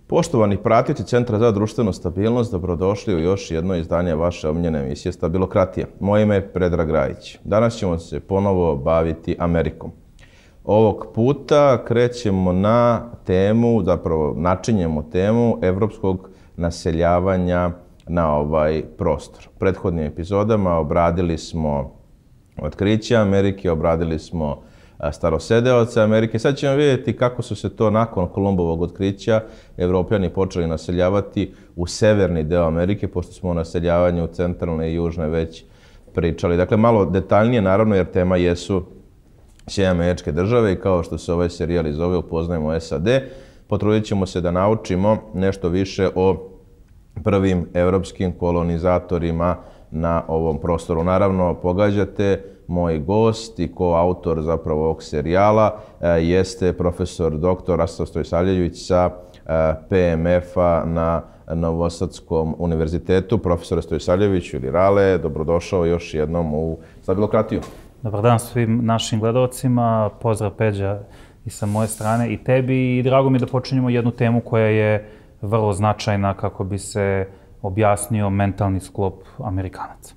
Poštovani pratioci Centra za društvenu stabilnost, dobrodošli u još jedno izdanje vaše omiljene emisije Stabilokratija. Moje ime je Predrag Rajić. Danas ćemo se ponovo baviti Amerikom. Ovog puta krećemo na temu, zapravo načinjemo temu evropskog naseljavanja na ovaj prostor. U prethodnim epizodama obradili smo otkriće Amerike, obradili smo starosedeoce Amerike. Sad ćemo vidjeti kako su se to nakon Kolumbovog otkrića Evropljani počeli naseljavati u severni deo Amerike, pošto smo o naseljavanju centralne i južne već pričali. Dakle, malo detaljnije, naravno, jer tema jesu Sjedinjene Američke Države i kao što se ovaj serijal i zove, upoznajemo SAD. Potrudit ćemo se da naučimo nešto više o prvim evropskim kolonizatorima na ovom prostoru. Naravno, pogađate, moj gost i koautor zapravo ovog serijala jeste profesor dr. Rastislav Stojsavljević sa PMF-a na Novosadskom univerzitetu. Profesor Stojsavljević ili Rale, dobrodošao još jednom u Stabilokratiju. Dobar dan svim našim gledalcima, pozdrav Peđa i sa moje strane i tebi i drago mi je da počinjemo jednu temu koja je vrlo značajna kako bi se objasnio mentalni sklop Amerikanaca.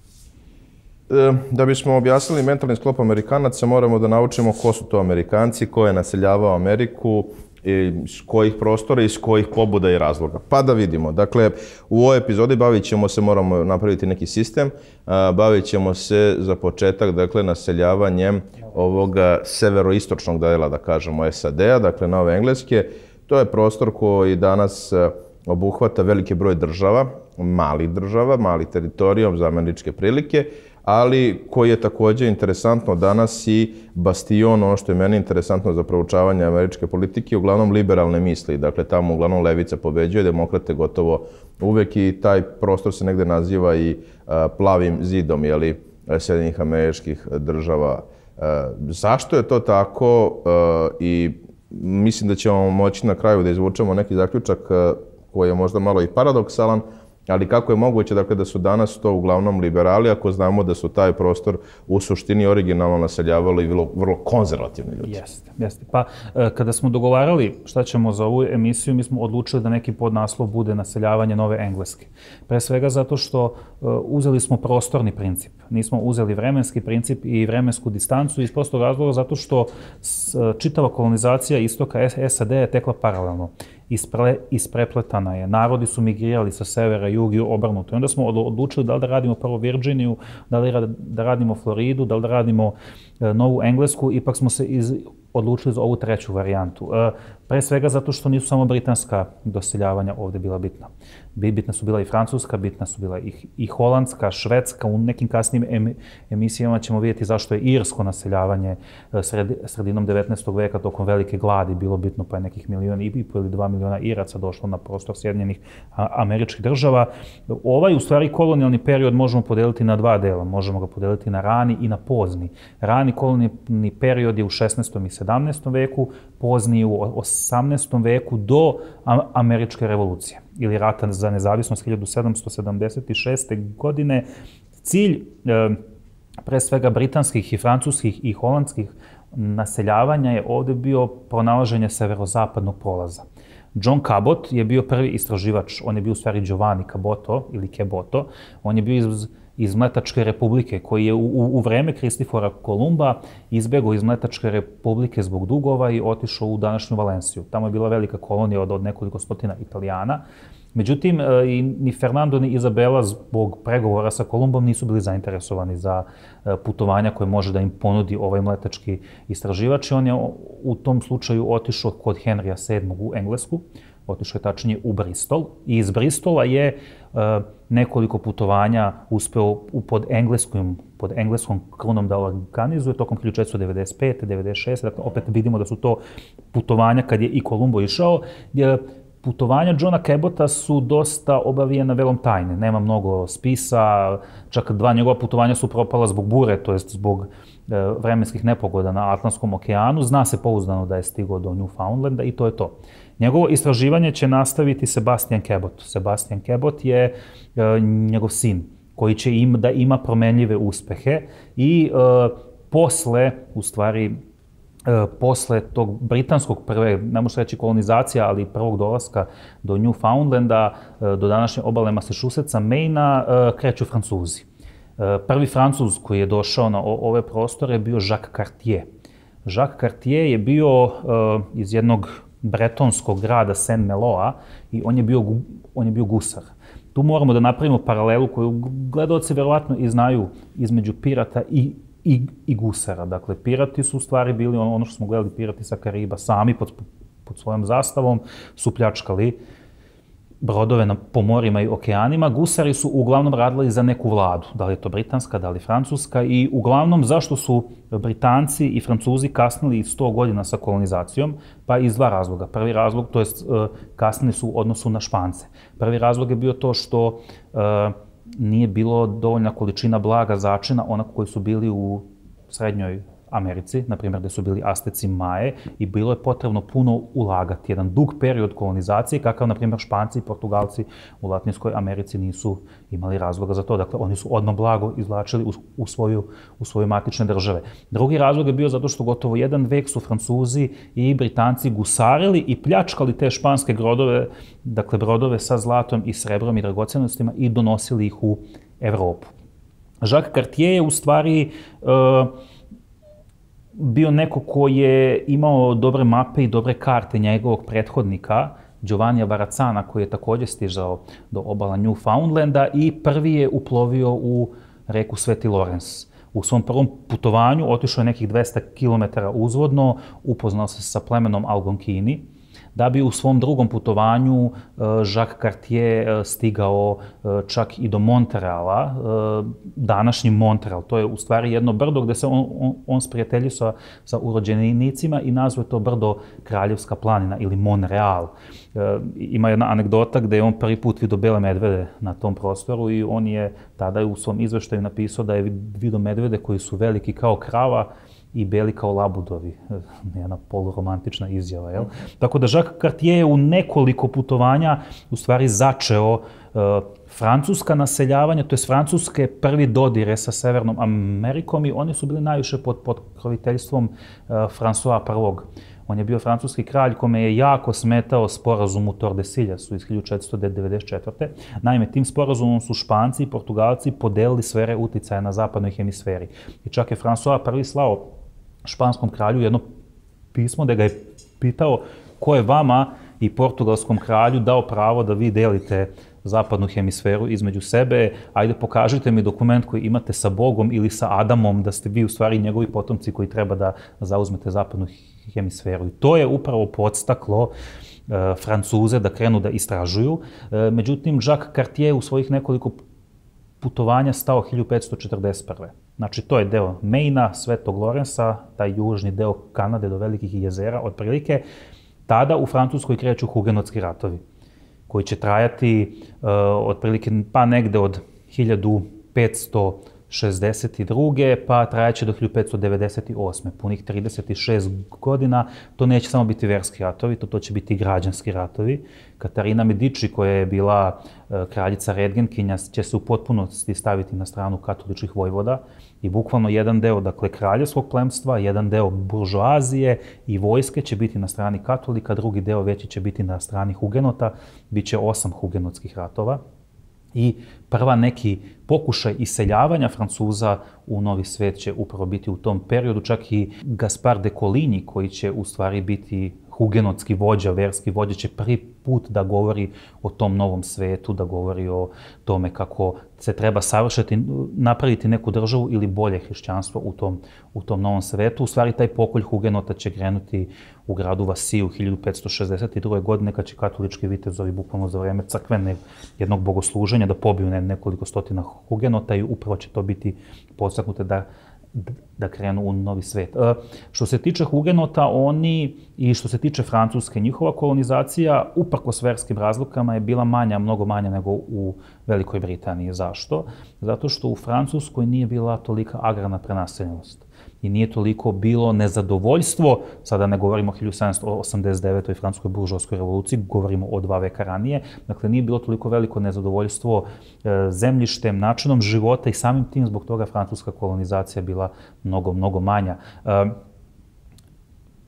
Da bismo objasnili mentalni sklop Amerikanaca, moramo da naučimo ko su to Amerikanci, ko je naseljavao Ameriku, iz kojih prostora i iz kojih pobuda i razloga. Pa da vidimo. Dakle, u ovoj epizodi bavit ćemo se, moramo napraviti neki sistem, bavit ćemo se za početak, dakle, naseljavanjem ovog severoistočnog dela, da kažemo, SAD-a, dakle, Nove Engleske. To je prostor koji danas obuhvata veliki broj država, malih teritorijom za američke prilike, ali koji je također interesantno danas i bastion, ono što je meni interesantno za proučavanje američke politike, uglavnom liberalne misli. Dakle, tamo uglavnom levica pobeđuje, demokrate gotovo uvek i taj prostor se negde naziva i plavim zidom, Sjedinjenih Američkih Država. Zašto je to tako? I mislim da ćemo moći na kraju da izvučemo neki zaključak koji je možda malo i paradoksalan, ali kako je moguće dakle, da su danas to uglavnom liberali, ako znamo da su taj prostor u suštini originalno naseljavali i vrlo konzervativni ljudi? Jeste. Pa kada smo dogovarali šta ćemo za ovu emisiju, mi smo odlučili da neki podnaslov bude naseljavanje Nove Engleske. Pre svega zato što uzeli smo prostorni princip. Nismo uzeli vremenski princip i vremensku distancu iz prostog razloga zato što čitava kolonizacija istoka SAD je tekla paralelno. Isprepletana je. Narodi su migrirali sa severa, jug i obrnuto. I onda smo odlučili da li da radimo prvo Virginiju, da li da radimo Floridu, da li da radimo Novu Englesku. Ipak smo se odlučili za ovu treću varijantu. Pre svega zato što nisu samo britanska doseljavanja ovde bila bitna. Bitna su bila i francuska, bitna su bila i holandska, švedska. U nekim kasnijim emisijama ćemo vidjeti zašto je irsko naseljavanje sredinom 19. veka tokom velike gladi bilo bitno, pa je nekih 1,5 miliona ili 2 miliona Iraca došlo na prostor Sjedinjenih Američkih Država. Ovaj, u stvari, kolonijalni period možemo podeliti na dva dela. Možemo ga podeliti na rani i na pozni. Rani kolonijalni period je u 16. i 17. veku, pozni u 18. veku do Američke revolucije ili rata za nezavisnost 1776. godine. Cilj pre svega britanskih i francuskih i holandskih naseljavanja je ovde bio pronalaženje severozapadnog prolaza. John Cabot je bio prvi istraživač, on je bio u stvari Giovanni Caboto ili Caboto, on je bio iz Mletačke republike, koji je u vreme Kristifora Kolumba izbegao iz Mletačke republike zbog dugova i otišao u današnju Valenciju. Tamo je bila velika kolonija od nekoliko stotina Italijana. Međutim, ni Fernando ni Izabela zbog pregovora sa Kolumbom nisu bili zainteresovani za putovanja koje može da im ponudi ovaj mletački istraživač. On je u tom slučaju otišao kod Henrya VII u Englesku, otišao je tačnije u Bristol i iz Bristola je nekoliko putovanja uspeo pod engleskom krunom da organizuje tokom 1495. 96. Dakle, opet vidimo da su to putovanja kad je i Kolumbo išao. Putovanja Johna Cabota su dosta obavijena velom tajne. Nema mnogo spisa, čak 2 njegova putovanja su propala zbog bure, to jest zbog vremenskih nepogoda na Atlantskom okeanu. Zna se pouzdano da je stigao do Newfoundlanda i to je to. Njegovo istraživanje će nastaviti Sebastian Cabot. Sebastian Cabot je njegov sin koji će da ima promenljive uspehe i posle, u stvari, posle tog britanskog prve, ne može reći kolonizacija, ali prvog dolaska do Newfoundlanda, do današnje obale Massachusettsa, Maina, kreću Francuzi. Prvi Francuz koji je došao na ove prostore je bio Jacques Cartier. Jacques Cartier je bio iz jednog bretonskog grada Saint-Meloa i on je bio gusar. Tu moramo da napravimo paralelu koju gledaoci verovatno i znaju između pirata i gusara. Dakle, pirati su u stvari bili ono što smo gledali, pirati sa Kariba, sami pod svojom zastavom su pljačkali brodove po morima i okeanima. Gusari su uglavnom radili za neku vladu, da li je to britanska, da li francuska, i uglavnom zašto su Britanci i Francuzi kasnili 100 godina sa kolonizacijom? Pa iz dva razloga. Prvi razlog, to je kasnili su u odnosu na Špance. Prvi razlog je bio to što nije bilo dovoljna količina blaga začina onako koji su bili u Srednjoj Americi, na primjer gde su bili Asteci, Maje, i bilo je potrebno puno ulagati. Jedan dug period kolonizacije, kakav, na primjer, Španci i Portugalci u Latinskoj Americi nisu imali razloga za to. Dakle, oni su odmah blago izvlačili u svoje matične države. Drugi razlog je bio zato što gotovo jedan vek su Francuzi i Britanci gusarili i pljačkali te španske brodove, dakle, brodove sa zlatom i srebrom i dragocenostima, i donosili ih u Evropu. Jacques Cartier je u stvari bio neko ko je imao dobre mape i dobre karte njegovog prethodnika, Giovannija Varazzana, koji je također stižao do obala Newfoundlanda i prvi je uplovio u reku Sveti Lorenz. U svom prvom putovanju otišao je nekih 200 km uzvodno, upoznao se sa plemenom Algonkini, da bi u svom drugom putovanju Jacques Cartier stigao čak i do Montreala, današnji Montreal. To je u stvari jedno brdo gde se on sprijatelji sa urođenicima i nazvao to brdo Kraljevska planina ili Montreal. Ima jedna anegdota gde je on prvi put vidio bele medvede na tom prostoru i on je tada u svom izveštaju napisao da je vidio medvede koji su veliki kao krava i beli kao labudovi. Jedna poluromantična izjava, jel? Tako da Jacques Cartier je u nekoliko putovanja u stvari začeo francuska naseljavanja, to je francuske prvi dodire sa Severnom Amerikom, i oni su bili najviše pod pokroviteljstvom François I. On je bio francuski kralj kome je jako smetao sporazum u Tordesiljasu iz 1494. Naime, tim sporazumom su Španci i Portugalci podelili sfere uticaja na zapadnoj hemisferi. I čak je François I slao španskom kralju jedno pismo da ga je pitao ko je vama i portugalskom kralju dao pravo da vi delite zapadnu hemisferu između sebe. Ajde, pokažite mi dokument koji imate sa Bogom ili sa Adamom, da ste vi u stvari njegovi potomci koji treba da zauzmete zapadnu hemisferu. I to je upravo podstaklo Francuze da krenu da istražuju. Međutim, Jacques Cartier u svojih nekoliko putovanja stao 1541. Znači, to je deo Maina, Svetog Lorenza, taj južni deo Kanade do velikih jezera, otprilike. Tada u Francuskoj kreću hugenotski ratovi, koji će trajati otprilike pa negde od 1562. pa trajaće do 1598. Punih 36 godina. To neće samo biti verski ratovi, to će biti građanski ratovi. Katarina Medici, koja je bila kraljica Redgenkinja, će se u potpunosti staviti na stranu katoličkih vojvoda i bukvalno jedan deo, dakle, kraljevskog plemstva, jedan deo buržoazije i vojske će biti na strani katolika, drugi deo veći će biti na strani hugenota. Biće 8 hugenotskih ratova. I prva neki pokušaj iseljavanja Francuza u Novi svet će upravo biti u tom periodu. Čak i Gaspar de Coligny, koji će u stvari biti hugenotski vođa, verski vođa, će prvi put da govori o tom novom svetu, da govori o tome kako se treba napraviti neku državu ili bolje hrišćanstvo u tom novom svetu. U stvari, taj pokolj hugenota će krenuti u gradu Vasiju 1562. godine, kad će katolički vitezovi bukvalno za vreme crkvene jednog bogosluženja da pobiju nekoliko stotina hugenota i upravo će to biti podstaknute da krenu u novi svet. Što se tiče hugenota, oni i što se tiče Francuske, njihova kolonizacija, uprkos verskim razlikama, je bila manja, mnogo manja nego u Velikoj Britaniji. Zašto? Zato što u Francuskoj nije bila tolika agrarna prenaseljenost i nije toliko bilo nezadovoljstvo, sada ne govorimo o 1789. francuskoj buržoaskoj revoluciji, govorimo o 2 veka ranije, dakle nije bilo toliko veliko nezadovoljstvo zemljištem, načinom života i samim tim zbog toga francuska kolonizacija bila mnogo, mnogo manja.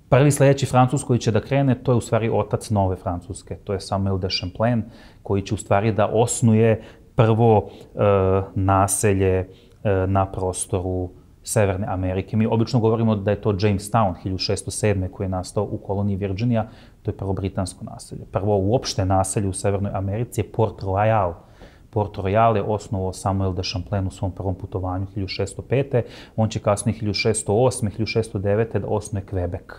Prvi sljedeći Francuz koji će da krene, to je u stvari otac nove Francuske. To je Samuel de Champlain, koji će u stvari da osnuje prvo naselje na prostoru Severne Amerike. Mi obično govorimo da je to Jamestown 1607. koji je nastao u koloniji Virginia. To je prvo britansko naselje. Prvo uopšte naselje u Severnoj Americi je Port Royal. Port Royal je osnovao Samuel de Champlain u svom prvom putovanju 1605. On će kasnije 1608. 1609. da osnuje Quebec.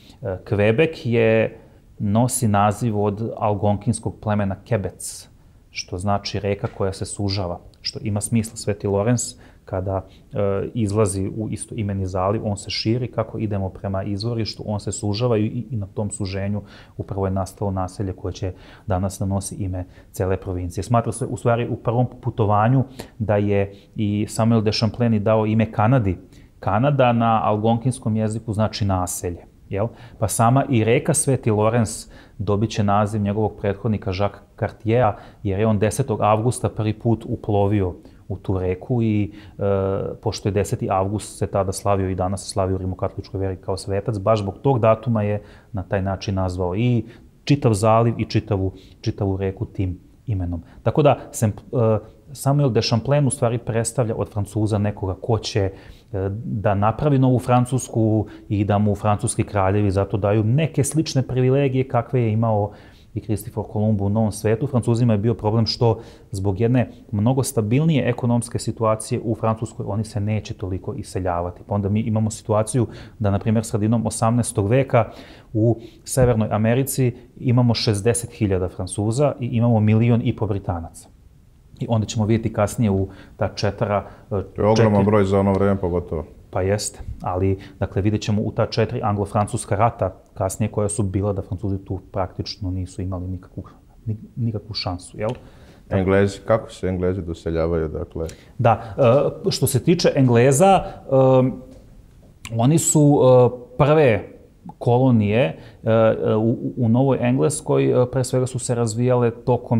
Quebec nosi naziv od algonkinskog plemena Quebec, što znači reka koja se sužava, što ima smisla. Sveti Lorenz, kada izlazi u istoimeni zaliv, on se širi. Kako idemo prema izvorištu, on se sužava i na tom suženju upravo je nastalo naselje koje će danas da nosi ime cele provincije. Smatra se u stvari u prvom putovanju da je i Samuel de Champlain dao ime Kanadi. Kanada na algonkinskom jeziku znači naselje. Pa sama i reka Sveti Lorenz dobit će naziv njegovog prethodnika Jacques Cartiera, jer je on 10. avgusta prvi put uplovio u tu reku i pošto je 10. avgust se tada slavio i danas se slavi u rimokatoličkoj veri kao svetac, baš zbog tog datuma je na taj način nazvao i čitav zaliv i čitavu reku tim imenom. Tako da Samuel de Champlain u stvari predstavlja od Francuza nekoga ko će da napravi novu Francusku i da mu francuski kraljevi zato daju neke slične privilegije kakve je imao i Kristofor Kolumb u Novom svetu. Francuzima je bio problem što zbog jedne mnogo stabilnije ekonomske situacije u Francuskoj oni se neće toliko iseljavati. Pa onda mi imamo situaciju da, na primjer, sredinom 18. veka u Severnoj Americi imamo 60.000 Francuza i imamo 1,5 miliona Britanaca. I onda ćemo vidjeti kasnije u ta četiri... To je ogroman broj za ono vreme pogotovo. Pa jeste, ali dakle vidjet ćemo u ta 4 anglo-francuska rata kasnije koja su bila da Francuzi tu praktično nisu imali nikakvu šansu, jel? Englezi, kako se Englezi doseljavaju, dakle? Da, što se tiče Engleza, oni su prve kolonije u Novoj Engleskoj, pre svega su se razvijale tokom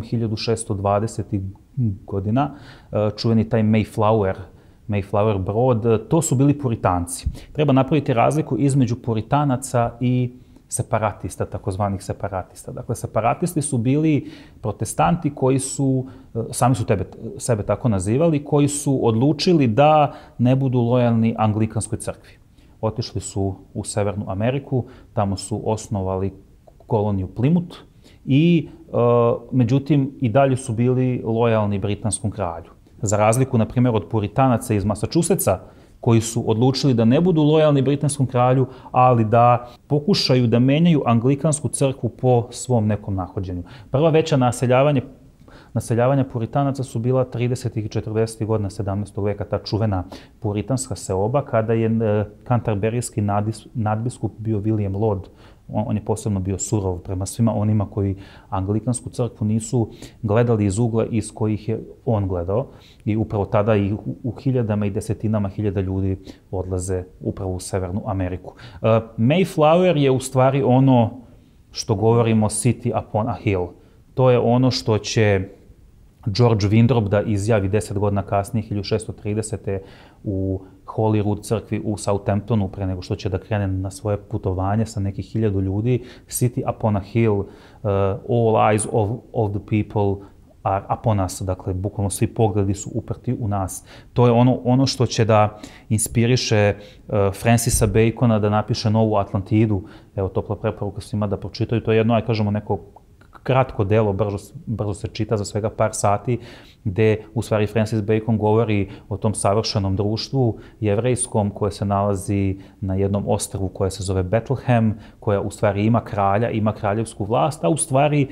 1620. godina, čuveni taj Mayflower brod, to su bili puritanci. Treba napraviti razliku između puritanaca i separatista, takozvanih separatista. Dakle, separatisti su bili protestanti koji su, sami su sebe tako nazivali, koji su odlučili da ne budu lojalni Anglikanskoj crkvi. Otišli su u Severnu Ameriku, tamo su osnovali koloniju Plymouth i, međutim, i dalje su bili lojalni britanskom kralju. Za razliku, na primjer, od puritanaca iz Massachusettsa, koji su odlučili da ne budu lojalni britanskom kralju, ali da pokušaju da menjaju Anglikansku crkvu po svom nekom nahođenju. Prva veća naseljavanja puritanaca su bila 30. i 40. godina 17. veka, ta čuvena puritanska seoba, kada je kanterberijski nadbiskup bio William Laud. On je posebno bio surov prema svima onima koji Anglikansku crkvu nisu gledali iz ugla iz kojih je on gledao. I upravo tada i u hiljadama i desetinama hiljada ljudi odlaze upravo u Severnu Ameriku. Mayflower je u stvari ono što govorimo City upon a hill. To je ono što će George Winthrop da izjavi 10 godina kasnije, 1630. u Holyrood crkvi u Southamptonu, pre nego što će da krene na svoje putovanje sa nekih 1000 ljudi. City upon a hill, all eyes of the people are upon us. Dakle, bukvalno svi pogledi su uprti u nas. To je ono što će da inspiriše Francisa Bacona da napiše novu Atlantidu. Evo, topla preporuka svima da pročitaju. To je jedno, kažemo, neko kratko delo, brzo se čita za svega par sati, gde u stvari Francis Bacon govori o tom savršenom društvu jevrejskom koje se nalazi na jednom ostrvu koje se zove Bethlehem, koja u stvari ima kralja, ima kraljevsku vlast, a u stvari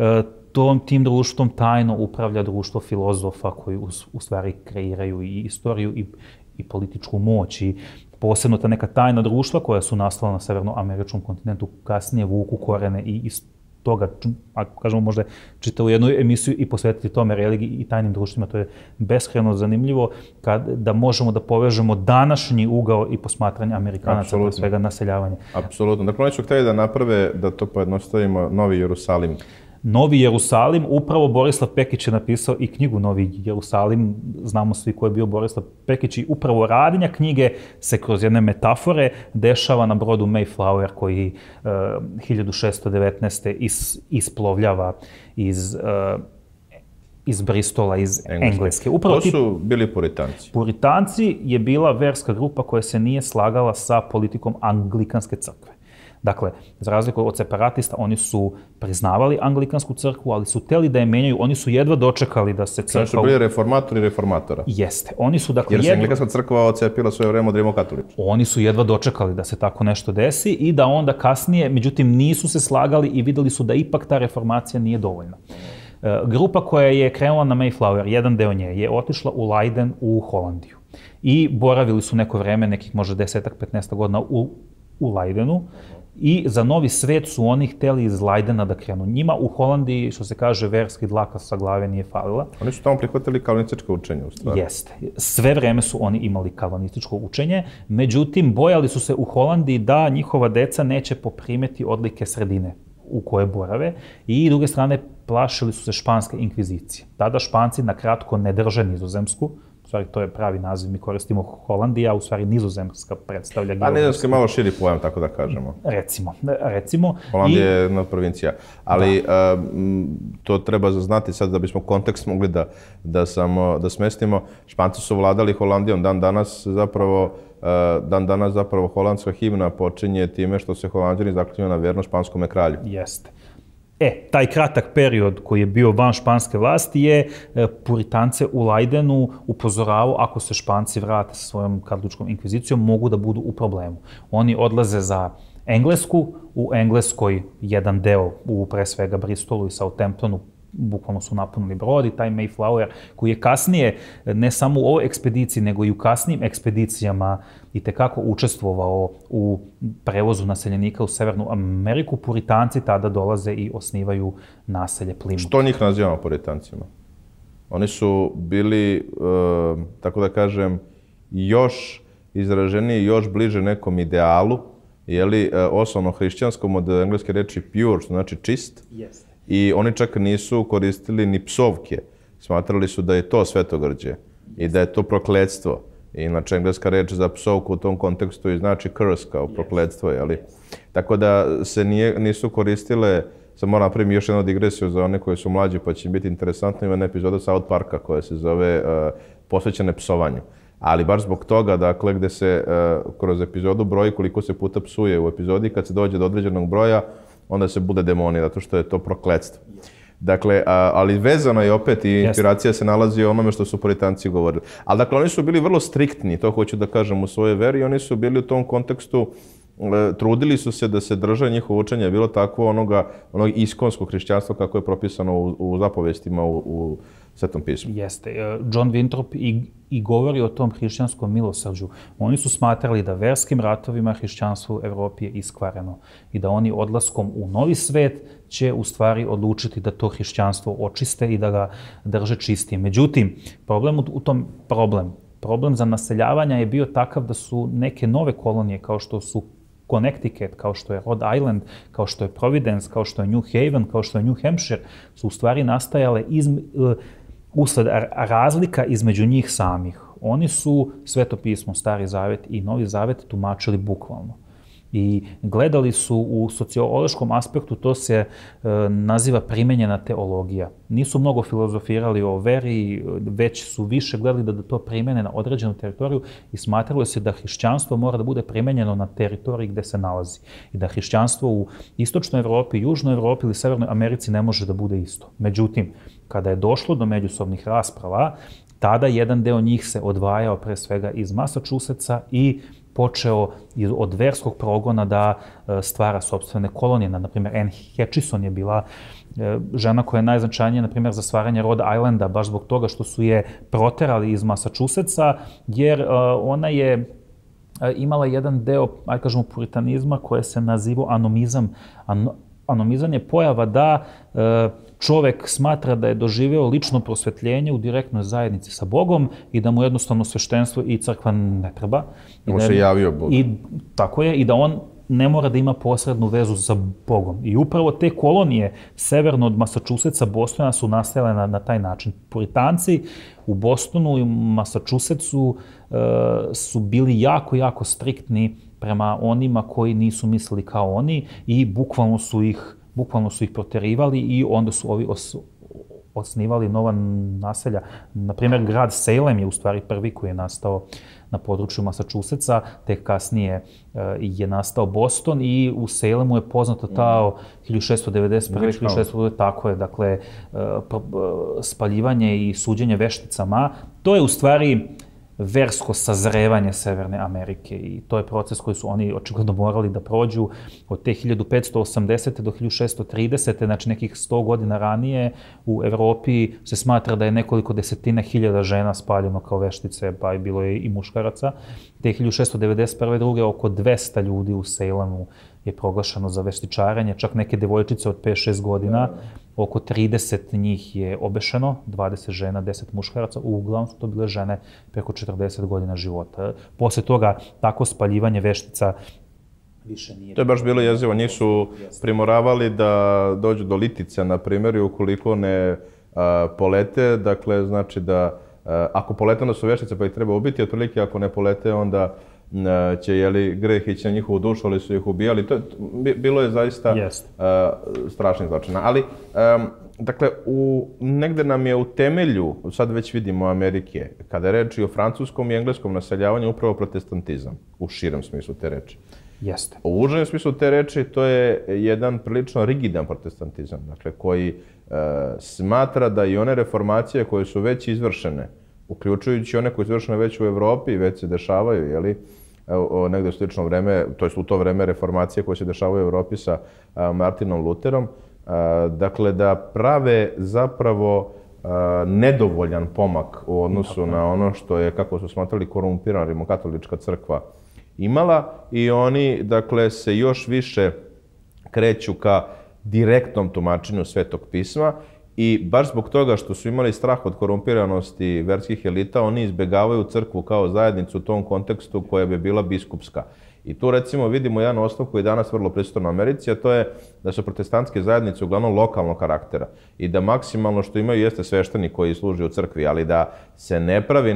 tim društvom tajno upravlja društvo filozofa koji u stvari kreiraju i istoriju i političku moć. I posebno ta neka tajna društva koja su nastala na severnoameričkom kontinentu kasnije vuku korene i iz toga, ako kažemo možda čitavu jednu emisiju i posvetiti tome religiji i tajnim društvima, to je beskrajno zanimljivo da možemo da povežemo današnji ugao i posmatranje Amerikanaca, pre svega naseljavanje. Apsolutno. Dakle, oni su hteli da naprave, da to pojednostavimo, Novi Jerusalim. Novi Jerusalim, upravo Borislav Pekić je napisao i knjigu Novi Jerusalim, znamo svi ko je bio Borislav Pekić, i upravo radnja knjige se kroz jedne metafore dešava na brodu Mayflower koji 1619. Isplovljava iz Bristola, iz Engleske. To su bili Puritanci. Puritanci je bila verska grupa koja se nije slagala sa politikom Anglikanske crkve. Dakle, za razliku od separatista, oni su priznavali Anglikansku crkvu, ali su hteli da je menjaju, oni su jedva dočekali da se crkva... Oni su bili reformatori reformatora. Jeste. Oni su, dakle, jer se Anglikanska crkva ocepila svoje vreme od rimokatolička. Oni su jedva dočekali da se tako nešto desi i da onda kasnije, međutim, nisu se slagali i videli su da ipak ta reformacija nije dovoljna. Grupa koja je krenula na Mayflower, jedan deo nje, je otišla u Leiden u Holandiju. I boravili su neko vreme, nekih možda 10-15 godina u Leidenu. I za Novi svet su oni hteli iz Leidena da krenu. Njima u Holandiji, što se kaže, verski dlaka sa glave nije falila. Oni su tamo prihvatili kalvinističko učenje, u stvari. Jeste. Sve vreme su oni imali kalvinističko učenje, međutim, bojali su se u Holandiji da njihova deca neće poprimeti odlike sredine u koje borave i, druge strane, plašili su se španske inkvizicije. Tada Španci na kratko ne drže Nizozemsku, u stvari to je pravi naziv, mi koristimo Holandija, u stvari Nizozemska predstavlja geografsku. A Nizozemska je malo širi pojam, tako da kažemo. Recimo. Holandija je jedna provincija, ali to treba znati sad da bismo kontekst mogli da smestimo. Španci su vladali Holandijom, dan danas zapravo holandska himna počinje time što se Holanđani zaklinju na vernost španskome kralju. Jeste. Taj kratak period koji je bio van španske vlasti je Puritance u Leidenu upozoravao ako se Španci vrate sa svojom katoličkom inkvizicijom, mogu da budu u problemu. Oni odlaze za Englesku, u Engleskoj jedan deo u pre svega Bristolu i Southamptonu bukvalno su napunili brod i taj Mayflower koji je kasnije, ne samo u ovoj ekspediciji, nego i u kasnijim ekspedicijama itekako učestvovao u prevozu naseljenika u Severnu Ameriku, Puritanci tada dolaze i osnivaju naselje Plymouth. Što njih nazivamo Puritancima? Oni su bili, tako da kažem, još izraženiji, još bliže nekom idealu, osnovno hrišćanskom od engleske reči pure, što znači čist. Jeste. I oni čak nisu koristili ni psovke. Smatrali su da je to svetogrđe i da je to prokletstvo. Inače, engleska reč za psovku u tom kontekstu i znači curse, kao prokletstvo, jeli? Tako da se nisu koristile, sad moram napraviti još jednu digresiju za one koji su mlađi, pa će im biti interesantno, ima jedna epizoda South Parka koja se zove posvećene psovanju. Ali baš zbog toga, dakle, gde se kroz epizodu broji koliko se puta psuje u epizodi, kad se dođe do određenog broja, onda se bude demoni, zato što je to prokletstvo. Dakle, ali vezano je opet i inspiracija se nalazi u onome što su Puritanci govorili. Ali dakle, oni su bili vrlo striktni, to hoću da kažem, u svojoj veri, oni su bili u tom kontekstu, trudili su se da se drže njihovo učenje, je bilo takvo onog iskonskog hrišćanstva kako je propisano u zapovestima u Svetom pismu. Jeste. John Winthrop i govori o tom hrišćanskom milosrđu. Oni su smatrali da verskim ratovima hrišćanstvo u Evropi je iskvareno i da oni odlaskom u Novi svet će u stvari odlučiti da to hrišćanstvo očiste i da ga drže čistim. Međutim, problem za naseljavanja je bio takav da su neke nove kolonije kao što su Connecticut, kao što je Rhode Island, kao što je Providence, kao što je New Haven, kao što je New Hampshire, su u stvari nastajale usled razlika između njih samih. Oni su Sveto pismo, Stari zavet i Novi zavet tumačili bukvalno. I gledali su u sociološkom aspektu, to se naziva primenjena teologija. Nisu mnogo filozofirali o veri, već su više gledali da to primene na određenu teritoriju i smatrali se da hrišćanstvo mora da bude primenjeno na teritoriji gde se nalazi. I da hrišćanstvo u Istočnoj Evropi, Južnoj Evropi ili Severnoj Americi ne može da bude isto. Međutim, kada je došlo do međusobnih rasprava, tada jedan deo njih se odvajao pre svega iz Massachusettsa i počeo od verskog progona da stvara sopstvene kolonije. Naprimjer, Anne Hutchison je bila žena koja je najznačajnija, naprimjer, za stvaranje Rhode Islanda, baš zbog toga što su je proterali iz Massachusettsa, jer ona je imala jedan deo, ajde kažemo, puritanizma koje se nazivao anomizam. Anomizam je pojava da čovek smatra da je doživeo lično prosvetljenje u direktnoj zajednici sa Bogom i da mu jednostavno sveštenstvo i crkva ne treba. Da mu se javio Bog. Tako je, i da on ne mora da ima posrednu vezu sa Bogom. I upravo te kolonije severno od Massachusettsa, Bostona su nastajale na taj način. Puritanci u Bostonu i Massachusettsu su bili jako, jako striktni prema onima koji nisu mislili kao oni i bukvalno su ih proterivali i onda su ovi osnivali nova naselja. Naprimjer, grad Salem je u stvari prvi koji je nastao na području Massachusettsa, tek kasnije je nastao Boston i u Salemu je poznato ta 1691. Tako je, dakle, spaljivanje i suđenje vešticama. To je u stvari versko sazrevanje Severne Amerike i to je proces koji su oni očigledno morali da prođu od te 1580. do 1630. Znači nekih 100 godina ranije u Evropi se smatra da je nekoliko desetina hiljada žena spaljeno kao veštice, pa je bilo je i muškaraca. Te 1691. druge oko 200 ljudi u Salemu je proglašeno za veštičarenje, čak neke devojčice od 5-6 godina, oko 30 njih je obešeno, 20 žena, 10 muškaraca, uglavnom su to bile žene preko 40 godina života. Posle toga, tako spaljivanje veštica više nije... To je baš bilo jezivo, njih su primoravali da dođu do litice, na primjer, i ukoliko ne polete, dakle, znači da ako polete, onda su veštice pa ih treba ubiti, otprilike ako ne polete, onda će greh ići na njihovu dušu, ali su ih ubijali. Bilo je zaista strašnih zločina. Ali, dakle, negde nam je u temelju, sad već vidimo Amerike, kada je reč i o francuskom i engleskom naseljavanju, upravo protestantizam, u širem smislu te reči. Jeste. U užem smislu te reči, to je jedan prilično rigidan protestantizam, dakle, koji smatra da i one reformacije koje su već izvršene, uključujući one koje su izvršene već u Evropi, već se dešavaju, jeli, negde u slično vreme, to je u to vreme reformacije koje se dešavaju u Evropi sa Martinom Luterom, dakle, da prave zapravo nedovoljan pomak u odnosu na ono što je, kako su smatrali, korumpirana rimokatolička crkva imala i oni, dakle, se još više kreću ka direktnom tumačenju Svetog pisma i baš zbog toga što su imali strah od korumpiranosti verskih elita, oni izbegavaju crkvu kao zajednicu u tom kontekstu koja bi bila biskupska. I tu recimo vidimo jedan osnov koji je danas vrlo prisutan u Americi, a to je da su protestantske zajednice uglavnom lokalnog karaktera i da maksimalno što imaju jeste sveštenik koji služi u crkvi, ali da se ne pravi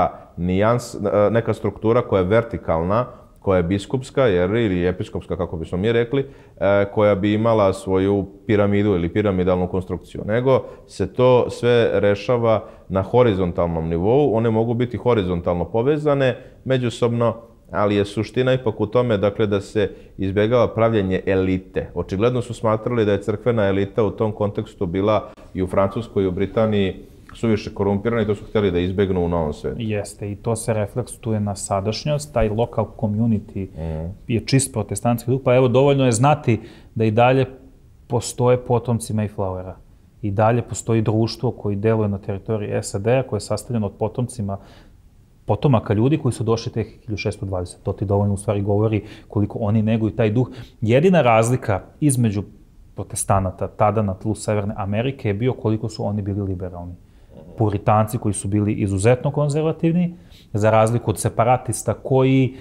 neka struktura koja je vertikalna, koja je biskupska ili episkopska, kako bismo mi rekli, koja bi imala svoju piramidu ili piramidalnu konstrukciju. Nego se to sve rešava na horizontalnom nivou. One mogu biti horizontalno povezane međusobno, ali je suština ipak u tome, dakle, da se izbjegava pravljenje elite. Očigledno su smatrali da je crkvena elita u tom kontekstu bila i u Francuskoj i u Britaniji suviše korumpirani i to su htjeli da izbjegnu u Novom svetu. Jeste, i to se reflektuje na sadašnjost. Taj local community je čist protestantski duh, pa evo, dovoljno je znati da i dalje postoje potomci Mayflowera. I dalje postoji društvo koji deluje na teritoriji SAD-a, koje je sastavljeno od potomaka ljudi koji su došli tek 1620. To ti dovoljno u stvari govori koliko oni neguju taj duh. Jedina razlika između protestanata tada na tlu Severne Amerike je bio koliko su oni bili liberalni. Puritanci koji su bili izuzetno konzervativni, za razliku od separatista koji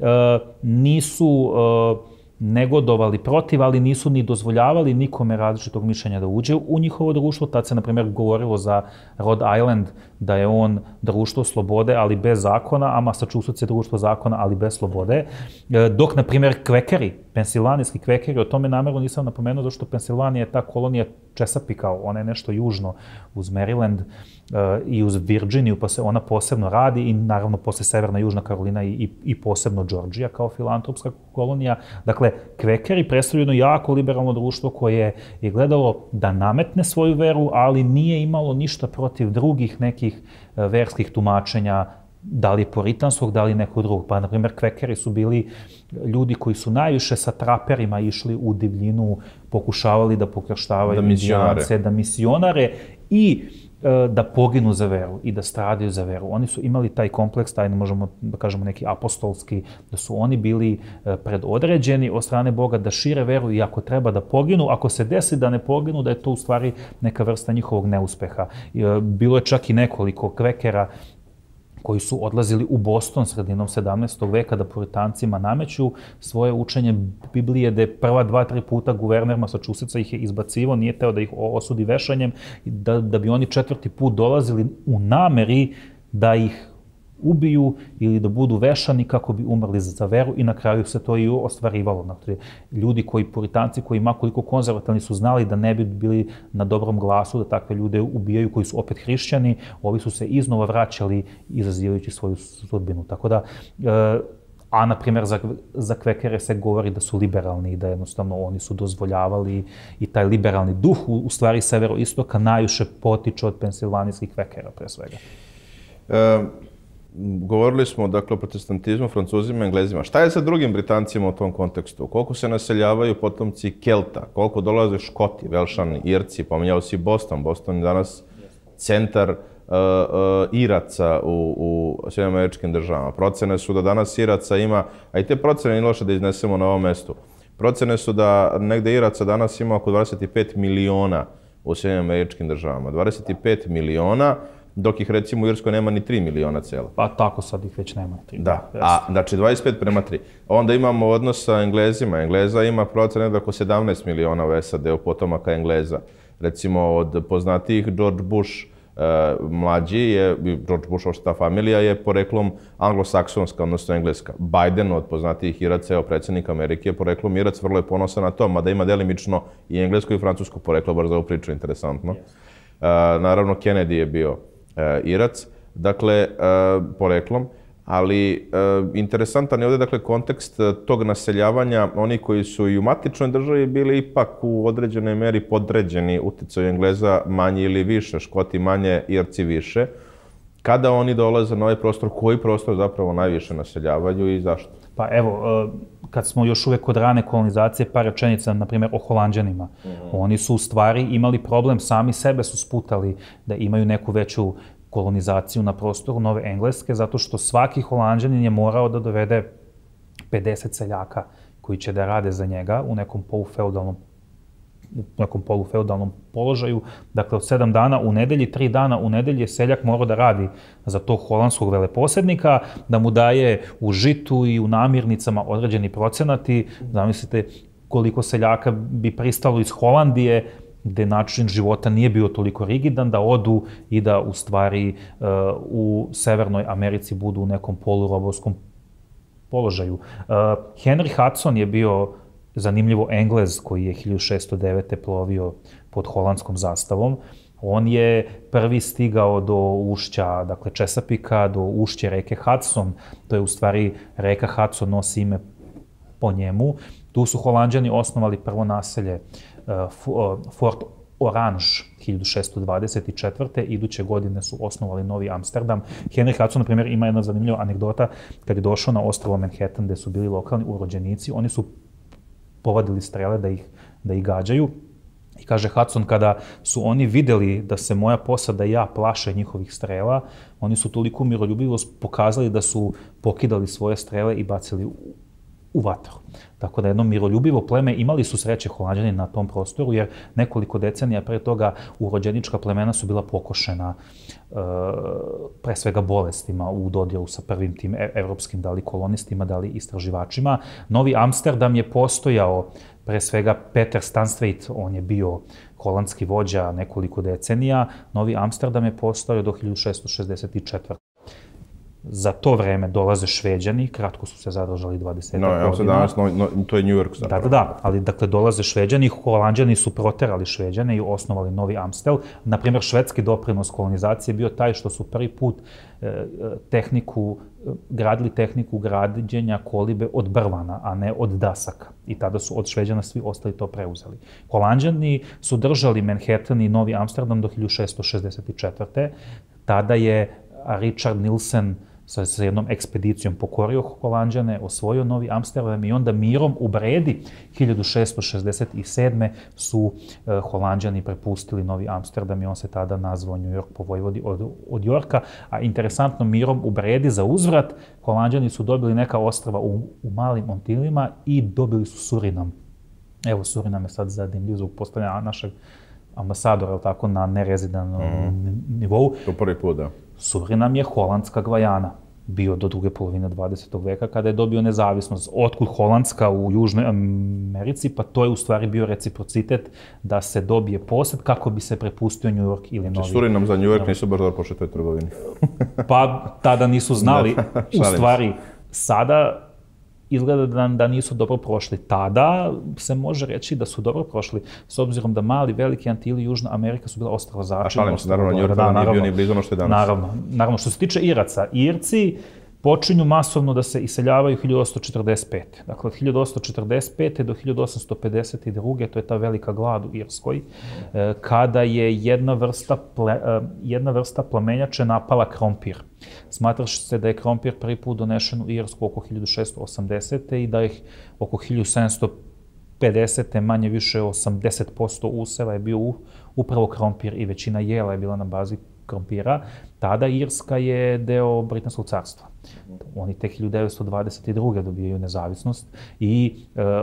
nisu negodovali protiv, ali nisu ni dozvoljavali nikome različitog mišljenja da uđe u njihovo društvo. Tad se, na primjer, govorilo za Rhode Island da je on društvo slobode, ali bez zakona, a Massachusetts je društvo zakona, ali bez slobode. Dok, na primjer, kvekeri, pensilvanijski kvekeri, o tome namjerno nisam napomenuo, zašto Pensilvanija je ta kolonija Chesapeake, ona je nešto južno uz Maryland i uz Virginiju, pa se ona posebno radi i naravno posle Severna Južna Karolina i posebno Georgija kao filantropska kolonija. Dakle, kvekeri predstavljaju jedno jako liberalno društvo koje je gledalo da nametne svoju veru, ali nije imalo ništa protiv drugih nekih verskih tumačenja, da li puritanskog, da li nekog drugog. Pa, na primjer, kvekeri su bili ljudi koji su najviše sa traperima išli u divljinu, pokušavali da pokrštavaju indijance, da misionare i da poginu za veru i da stradaju za veru. Oni su imali taj kompleks, taj, možemo da kažemo neki apostolski, da su oni bili predodređeni od strane Boga da šire veru i ako treba da poginu, ako se desi da ne poginu, da je to u stvari neka vrsta njihovog neuspeha. Bilo je čak i nekoliko kvekera koji su odlazili u Boston sredinom 17. veka da puritancima nameću svoje učenje Biblije, da je prva 2-3 puta guverner Massachusettsa ih je izbacivo, nije teo da ih osudi vešanjem, da bi oni 4. put dolazili u nameri da ih ubiju ili da budu vešani kako bi umrli za veru i na kraju se to i ostvarivalo. Znači, ljudi puritanci koji makoliko konzervativni su znali da ne bi bili na dobrom glasu, da takve ljude ubijaju koji su opet hrišćani, ovi su se iznova vraćali izazivajući svoju sudbinu. Tako da, a na primjer za kvekere se govori da su liberalni i da jednostavno oni su dozvoljavali i taj liberalni duh u stvari severoistoka najviše potiče od pensilvanijskih kvekera pre svega. Govorili smo, dakle, o protestantizmu, Francuzima, Englezima. Šta je sa drugim Britancima u tom kontekstu? Koliko se naseljavaju potomci Kelta? Koliko dolaze Škoti, Velšani, Irci? Pominjao si Boston. Boston je danas centar Iraca u Sjedinjenim Američkim Državama. Procene su da danas Iraca ima, a i te procene nije loše da iznesemo na ovom mestu. Procene su da negde Iraca danas ima oko 25 miliona u Sjedinjenim Američkim Državama. 25 miliona, dok ih recimo u Irskoj nema ni 3 miliona celo. Pa tako sad ih već nema 3. Da, znači 25:3. Onda imamo odnos sa Englezima. Engleza ima procene oko 17 miliona u SAD-u potomaka Engleza. Recimo od poznatijih George Bush mlađi, George Bush, ta familija je poreklom anglosaksonska, odnosno engleska. Biden od poznatijih Iraca, evo predsjednik Amerike, je poreklom Irac, vrlo je ponosan na to, mada ima delimično i englesko i francusko poreklo, baš za ovu priču interesantno. Naravno, Kennedy je bio Irac, dakle, poreklom, ali interesantan je ovdje, dakle, kontekst tog naseljavanja, oni koji su i u matičnoj državi bili ipak u određenoj meri podređeni uticaju Engleza manje ili više, Škoti manje, Irci više. Kada oni dolaze na ovaj prostor, koji prostor zapravo najviše naseljavaju i zašto? Pa evo, kad smo još uvek kod rane kolonizacije, par rečenica, na primjer, o Holanđanima. Oni su u stvari imali problem, sami sebe su sputali da imaju neku veću kolonizaciju na prostoru Nove Engleske, zato što svaki Holanđanin je morao da dovede 50 seljaka koji će da rade za njega u nekom polufeudalnom položaju. Dakle, od 7 dana u nedelji, 3 dana u nedelji je seljak morao da radi za tog holandskog veleposjednika, da mu daje u žitu i u namirnicama određeni procenati. Zamislite koliko seljaka bi pristalo iz Holandije, gde način života nije bio toliko rigidan, da odu i da u stvari u Severnoj Americi budu u nekom polurobovskom položaju. Henry Hudson je bio zanimljivo Englez koji je 1609. plovio pod holandskom zastavom. On je prvi stigao do ušća, dakle Chesapeakea, do ušća reke Hudson. To je u stvari reka Hudson, nosi ime po njemu. Tu su Holanđani osnovali prvo naselje Fort Orange 1624. Iduće godine su osnovali Novi Amsterdam. Henry Hudson, na primjer, ima jedna zanimljiva anegdota. Kad je došao na ostrvo Manhattan, gde su bili lokalni urođenici, oni su povadili strele da ih gađaju. I kaže Hudson, kada su oni videli da se moja posada i ja plaše njihovih strela, oni su toliko miroljubivost pokazali da su pokidali svoje strele i bacili u vatru. Tako da jedno miroljubivo pleme, imali su sreće Holanđani na tom prostoru, jer nekoliko decenija pre toga urođenička plemena su bila pokošena pre svega bolestima u dodiru sa prvim tim evropskim, da li kolonistima, da li istraživačima. Novi Amsterdam je postojao pre svega Peter Stanstreet, on je bio holandski vođa nekoliko decenija. Novi Amsterdam je postojao do 1664. Za to vreme dolaze Šveđani, kratko su se zadržali 20 godina. To je New York. Da, ali dakle dolaze Šveđani, Holanđani su proterali Šveđane i osnovali Novi Amstel. Naprimjer, švedski doprinos kolonizacije je bio taj što su prvi put gradili tehniku građenja kolibe od brvana, a ne od dasaka. I tada su od Šveđana svi ostali to preuzeli. Holanđani su držali Manhattan i Novi Amsterdam do 1664. Tada je Richard Nielsen sa jednom ekspedicijom pokorio Holanđane, osvojio Novi Amsterdam i onda mirom u Bredi 1667. su Holanđani prepustili Novi Amsterdam i on se tada nazvao New York po vojvodi od Yorka. A interesantno, mirom u Bredi za uzvrat Holanđani su dobili neka ostrva u malim Antilima i dobili su Surinam. Evo, Surinam je sad zanimljiv zbog postavljanja našeg ambasadora, tako, na nerezidentom nivou. To prvi put, da. Surinam je holandska Gvajana bio do druge polovine 20. veka kada je dobio nezavisnost. Otkud Holandska u Južnoj Americi? Pa to je u stvari bio reciprocitet da se dobije posjed kako bi se prepustio New York ili Novi. Surinam za New York nisu baš dobro pošli toj trgovini. Pa tada nisu znali. U stvari, sada izgleda da nisu dobro prošli. Tada se može reći da su dobro prošli, s obzirom da Mali, Veliki Antili i Južna Amerika su bila ostrva začina. A šalim se, naravno, New York nije bio ni blizu ono što je danas. Naravno. Što se tiče Iraca, Irci počinju masovno da se iseljavaju 1845. Dakle, od 1845. do 1852. to je ta velika glad u Irskoj, kada je jedna vrsta plamenjače napala krompir. Smatra se da je krompir prvi put donešen u Irsku oko 1680. i da je oko 1750. manje više 80% useva je bio upravo krompir i većina jela je bila na bazi krompira. Tada Irska je deo Britanskog carstva. Oni tek 1922. dobijaju nezavisnost i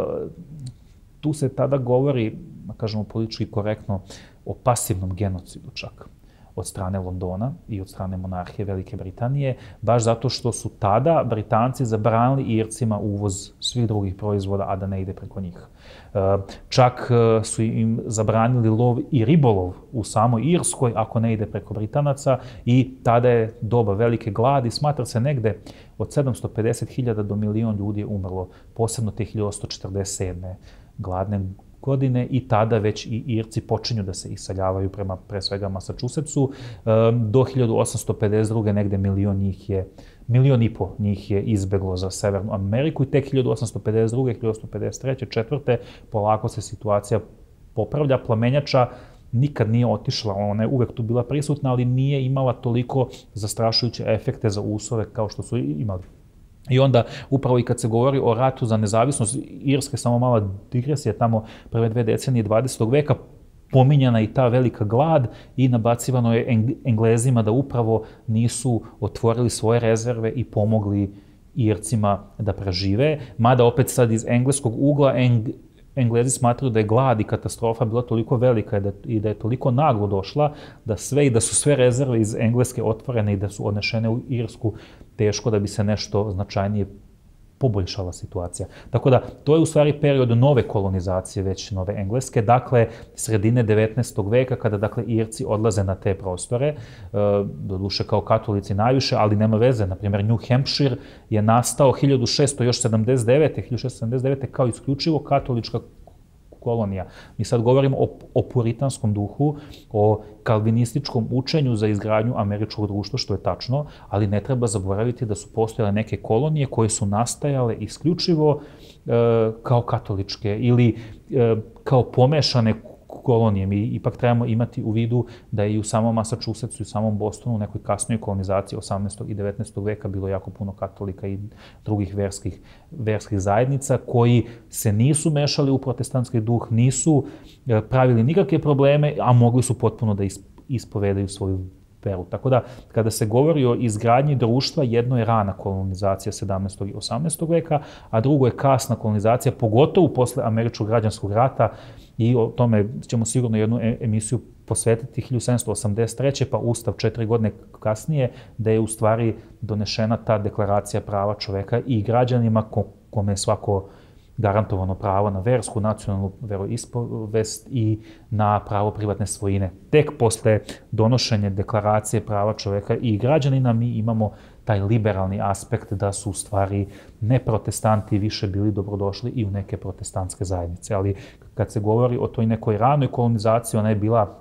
tu se tada govori, kažemo politički korektno, o pasivnom genocidu čak od strane Londona i od strane monarhije Velike Britanije, baš zato što su tada Britanci zabranili Ircima uvoz svih drugih proizvoda, a da ne ide preko njih. Čak su im zabranili lov i ribolov u samoj Irskoj, ako ne ide preko Britanaca, i tada je doba velike gladi. Smatra se negde od 750.000 do 1.000.000 ljudi je umrlo, posebno te 1847. gladne godine, i tada već i Irci počinju da se iseljavaju prema, pre svega, Massachusettsu. Do 1852. negde 1,5 njih je izbeglo za Severnu Ameriku i tek 1852. 1853. 4. polako se situacija popravlja. Plamenjača nikad nije otišla, ona je uvek tu bila prisutna, ali nije imala toliko zastrašujuće efekte za usove kao što su imali. I onda, upravo i kad se govori o ratu za nezavisnost Irske, samo mala digresija, tamo prve 2 decenije 20. veka, pominjana i ta velika glad i nabacivano je Englezima da upravo nisu otvorili svoje rezerve i pomogli Ircima da prežive. Mada opet sad iz engleskog ugla Englezi smatraju da je glad i katastrofa bila toliko velika i da je toliko naglo došla da su sve rezerve iz Engleske otvorene i da su odnešene u Irsku, teško da bi se nešto značajnije poboljšala situacija. Tako da, to je u stvari period nove kolonizacije, već nove Engleske, dakle, sredine 19. veka, kada, dakle, Irci odlaze na te prostore, doduše kao katolici najviše, ali nema veze. Naprimjer, New Hampshire je nastao 1679. kao isključivo katolička kolonija. Mi sad govorimo o puritanskom duhu, o kalvinističkom učenju za izgradnju američkog društva, što je tačno, ali ne treba zaboraviti da su postojale neke kolonije koje su nastajale isključivo kao katoličke ili kao pomešane kolonije. Mi ipak trebamo imati u vidu da je i u samom Massachusettsu i u samom Bostonu u nekoj kasnijoj kolonizaciji 18. i 19. veka bilo jako puno katolika i drugih verskih zajednica koji se nisu mešali u protestantski duh, nisu pravili nikakve probleme, a mogli su potpuno da ispovedaju svoju veru. Tako da, kada se govori o izgradnji društva, jedno je rana kolonizacija 17. i 18. veka, a drugo je kasna kolonizacija, pogotovo posle Američkog građanskog rata, i o tome ćemo sigurno jednu emisiju posvetiti 1783. pa Ustav 4 godine kasnije, da je u stvari donešena ta deklaracija prava čoveka i građanima kome je svako garantovano pravo na versku, nacionalnu veroispovest i na pravo privatne svojine. Tek posle donošenja deklaracije prava čoveka i građanina mi imamo taj liberalni aspekt da su u stvari ne protestanti više bili dobrodošli i u neke protestantske zajednice. Ali kad se govori o toj nekoj ranoj kolonizaciji, ona je bila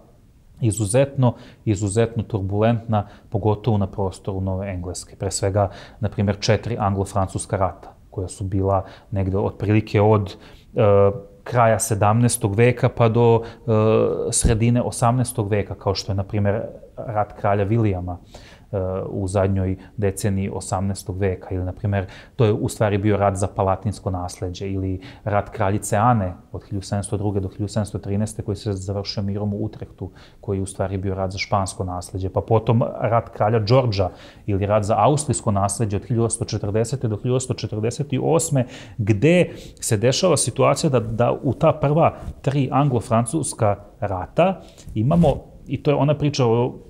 izuzetno turbulentna, pogotovo na prostoru Nove Engleske. Pre svega, na primjer, 4 anglo-francuska rata, koja su bila negde otprilike od kraja 17. veka pa do sredine 18. veka, kao što je, na primjer, rat kralja Vilijama u zadnjoj deceniji 18. veka, ili, na primjer, to je u stvari bio rat za palatinsko nasleđe, ili rat kraljice Ane od 1702. do 1713. koji se završio mirom u Utrehtu, koji je u stvari bio rat za špansko nasleđe, pa potom rat kralja Đorđa, ili rat za austrijsko nasleđe od 1840. do 1848. gde se dešava situacija da u ta prva 3 anglo-francuska rata imamo, i to je ona priča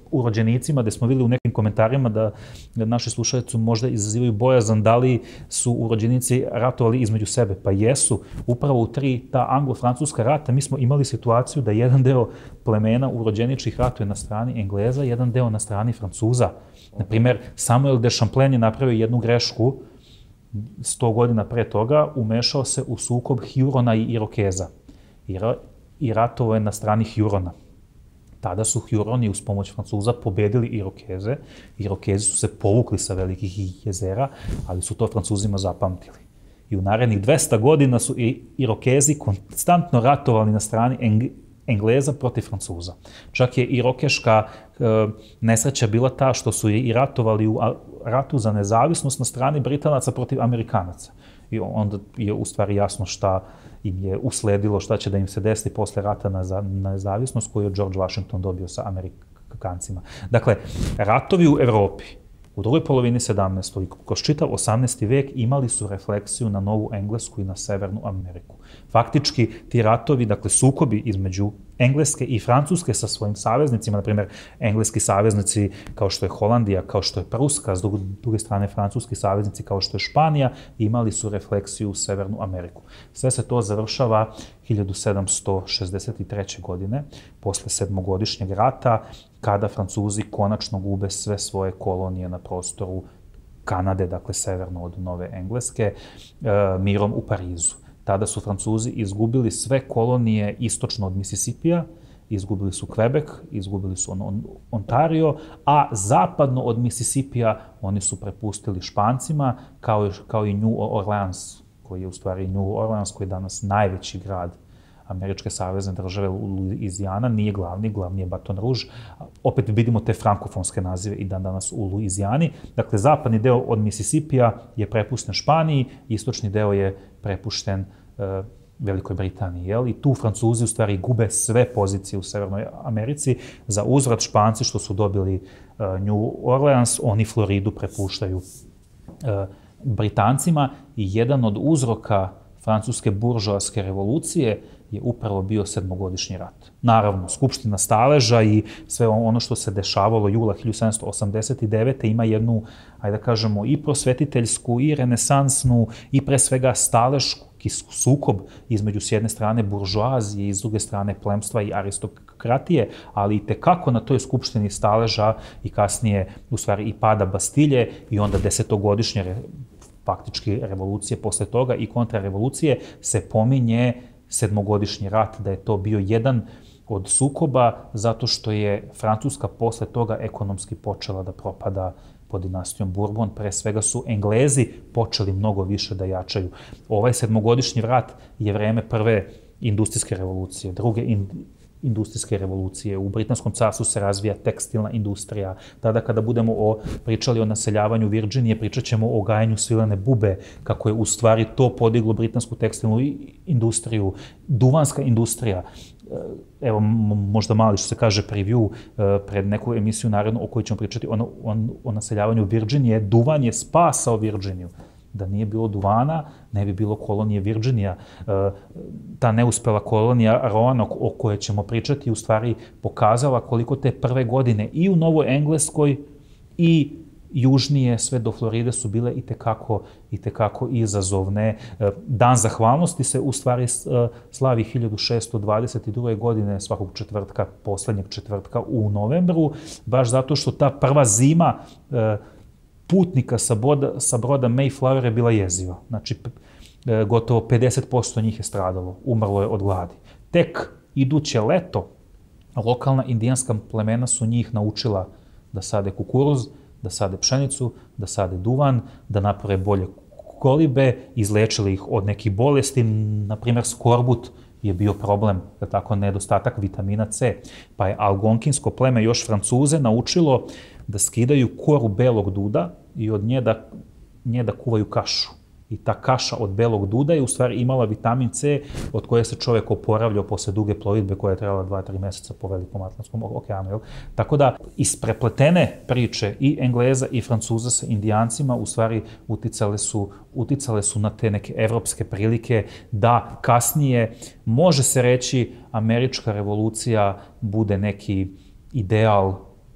urođenicima, gde smo videli u nekim komentarima da naši slušalci možda izazivaju bojazan da li su urođenici ratovali između sebe. Pa jesu, upravo u 3 ta anglo-francuska rata mi smo imali situaciju da jedan deo plemena urođeničkih ratuje na strani Engleza, jedan deo na strani Francuza. Naprimer, Samuel de Champlain je napravio jednu grešku 100 godina pre toga, umešao se u sukob Hurona i Irokeza i ratovao je na strani Hurona. Tada su Huroni uz pomoć Francuza pobedili Irokeze. Irokezi su se povukli sa velikih jezera, ali su to Francuzima zapamtili. I u narednih 200 godina su Irokezi konstantno ratovali na strani Engleza protiv Francuza. Čak je irokeška nesreća bila ta što su i ratovali u ratu za nezavisnost na strani Britanaca protiv Amerikanaca. I onda je u stvari jasno šta im je usledilo, šta će da im se desi posle rata na nezavisnost koju je George Washington dobio sa Amerikancima. Dakle, ratovi u Evropi u drugoj polovini 17. i kroz čitav 18. vek imali su refleksiju na Novu Englesku i na Severnu Ameriku. Faktički, ti ratovi, dakle, sukobi između Engleske i Francuske sa svojim saveznicima, na primjer, engleski saveznici kao što je Holandija, kao što je Pruska, s druge strane francuski saveznici kao što je Španija, imali su refleksiju u Severnu Ameriku. Sve se to završava 1763. godine, posle 7-godišnjeg rata, kada Francuzi konačno gube sve svoje kolonije na prostoru Kanade, dakle severno od Nove Engleske, mirom u Parizu. Tada su Francuzi izgubili sve kolonije istočno od Misisipija, izgubili su Quebec, izgubili su Ontario, a zapadno od Misisipija oni su prepustili Špancima, kao i New Orleans, koji je u stvari New Orleans, koji je danas najveći grad Američke savezne države Luizijana, nije glavni je Baton Rouge. Opet vidimo te frankofonske nazive i danas u Luizijani. Dakle, zapadni deo od Misisipija je prepušten Španiji, istočni deo je prepušten Velikoj Britaniji. I tu Francuzi u stvari gube sve pozicije u Severnoj Americi. Za uzvrat Španci što su dobili New Orleans, oni Floridu prepuštaju Britancima i jedan od uzroka francuske buržoaske revolucije je upravo bio 7-godišnji rat. Naravno, Skupština staleža i sve ono što se dešavalo jula 1789. ima jednu, ajde da kažemo, i prosvetiteljsku, i renesansnu, i pre svega staležki sukob između s jedne strane buržoazije i s druge strane plemstva i aristokratije, ali i tekako na toj Skupštini staleža i kasnije, u stvari, i pada Bastilje i onda 10-godišnje faktički revolucije posle toga i kontrarevolucije se pominje 7-godišnji rat, da je to bio jedan od sukoba zato što je Francuska posle toga ekonomski počela da propada pod dinastijom Bourbon. Pre svega su Englezi počeli mnogo više da jačaju. Ovaj 7-godišnji rat je vreme prve industrijske revolucije, druge industrijske revolucije. U Britanskom carstvu se razvija tekstilna industrija. Tada kada budemo pričali o naseljavanju Virginije, pričat ćemo o gajanju svilene bube, kako je u stvari to podiglo britansku tekstilnu industriju. Duvanska industrija, evo možda mali što se kaže preview pred neku emisiju naredno o kojoj ćemo pričati o naseljavanju Virginije. Duvan je spasao Virginiju. Da nije bilo duvana, ne bi bilo kolonije Virginija. Ta neuspela kolonija Roanoke, o kojoj ćemo pričati, u stvari pokazala koliko te prve godine i u Novoj Engleskoj i južnije sve do Floride su bile i tekako izazovne. Dan zahvalnosti se u stvari slavi 1622. godine svakog četvrtka, poslednjeg četvrtka u novembru, baš zato što ta prva zima putnika sa broda Mayflower je bila jeziva. Znači, gotovo 50% njih je stradalo, umrlo je od gladi. Tek iduće leto, lokalna indijanska plemena su njih naučila da sade kukuruz, da sade pšenicu, da sade duvan, da naprave bolje kolibe, izlečili ih od nekih bolesti, na primjer skorbut je bio problem, da tako, nedostatak vitamina C. Pa je algonkinsko pleme još Francuze naučilo da skidaju koru belog duda i od nje da kuvaju kašu. I ta kaša od belog duda je u stvari imala vitamin C od koje se čovjek oporavljao posle duge plovidbe koja je trebala 2-3 meseca po Velikom Atlantskom okeanu. Tako da isprepletene priče i Engleza i Francuza sa Indijancima u stvari uticale su na te neke evropske prilike da kasnije, može se reći, američka revolucija bude neki ideal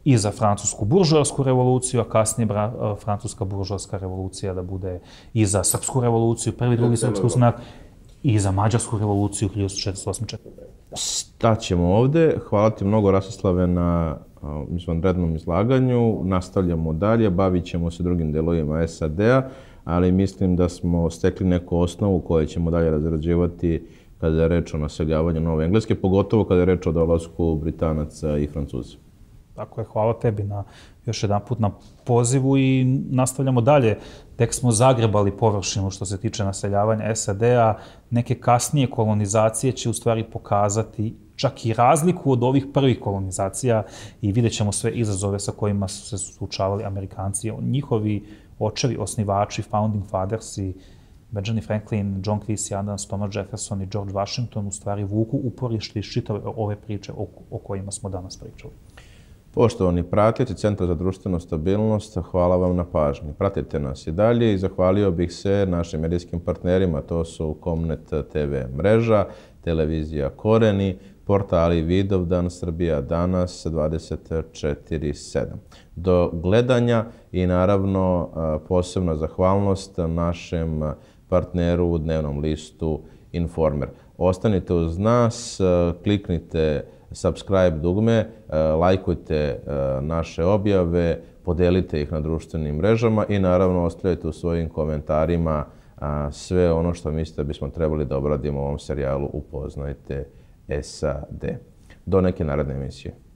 i za francusku buržoasku revoluciju, a kasnije francuska buržoaska revolucija da bude i za srpsku revoluciju, prvi, drugi srpski ustanak, i za mađarsku revoluciju 1408. Staćemo ovde. Hvala ti mnogo, Rastislave, na izvanrednom izlaganju. Nastavljamo dalje, bavit ćemo se drugim delovima SAD-a, ali mislim da smo stekli neku osnovu koju ćemo dalje razrađivati kada je reč o naseljavanju Nove Engleske, pogotovo kada je reč o dolasku Britanaca i Francuza. Tako je, hvala tebi još jedan put na pozivu i nastavljamo dalje. Tek smo zagrebali površinu što se tiče naseljavanja SAD-a. Neke kasnije kolonizacije će u stvari pokazati čak i razliku od ovih prvih kolonizacija i vidjet ćemo sve izazove sa kojima su se suočavali Amerikanci. Njihovi očevi, osnivači, founding fathers i Benjamin Franklin, John Quincy Adams, Thomas Jefferson i George Washington u stvari vuku uporište iz čitave ove priče o kojima smo danas pričali. Poštovani pratioci Centra za društvenu stabilnost, hvala vam na pažnji. Pratite nas i dalje i zahvalio bih se našim medijskim partnerima, to su Komnet TV mreža, televizija Koreni, portali Vidovdan, Srbija danas 24/7. Do gledanja i naravno posebna zahvalnost našem partneru u dnevnom listu Informer. Ostanite uz nas, kliknite subscribe dugme, lajkujte naše objave, podelite ih na društvenim mrežama i naravno ostavljajte u svojim komentarima sve ono što mislite bismo trebali da obradimo u ovom serijalu Upoznajte SAD. Do neke naredne emisije.